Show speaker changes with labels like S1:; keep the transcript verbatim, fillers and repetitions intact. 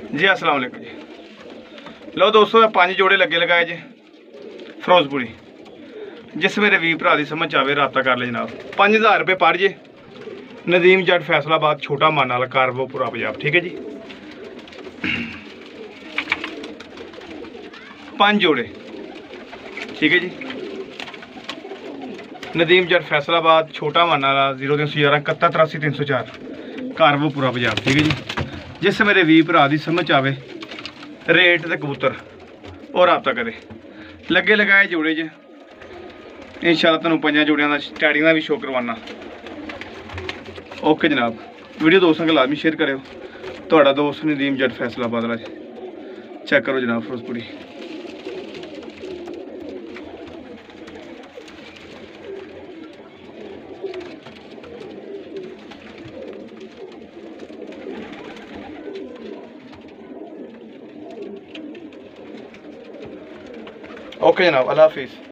S1: जी अस्सलाम वालेकुम जी। लो दोस्तों पांच जोड़े लगे लगाए जी फिरोजपुरी। जिस मेरे वीर भरा की समझ आवे रबता कर ले जनाब। पाँच हज़ार रुपये पर जे नदीम जट फैसलाबाद छोटा मान वाला कारवोपुरा पंजाब। ठीक है जी। पाँच जोड़े ठीक है जी। नदीम जट फैसलाबाद छोटा मान वाला जीरो तीन सौ ग्यारह इकहत्तर तिरासी तीन सौ चार कारवोपुरा पंजाब। ठीक है जी। जिस मेरे वीर भरा की समझ आवे रेट ते कबूतर और रबता करे। लगे लगाए जोड़े ज इंशाअल्लाह तुहानूं पंजां जोड़ियां दा स्टैटिंग दा भी शो करवाना। ओके जनाब। वीडियो दोस्तों को लाजमी शेयर करो। तुहाडा दोस्त नदीम जट फैसलाबाद वाला चेक करो जनाब फिरोजपुरी। ओके जनाब, अल्लाह हाफिज़।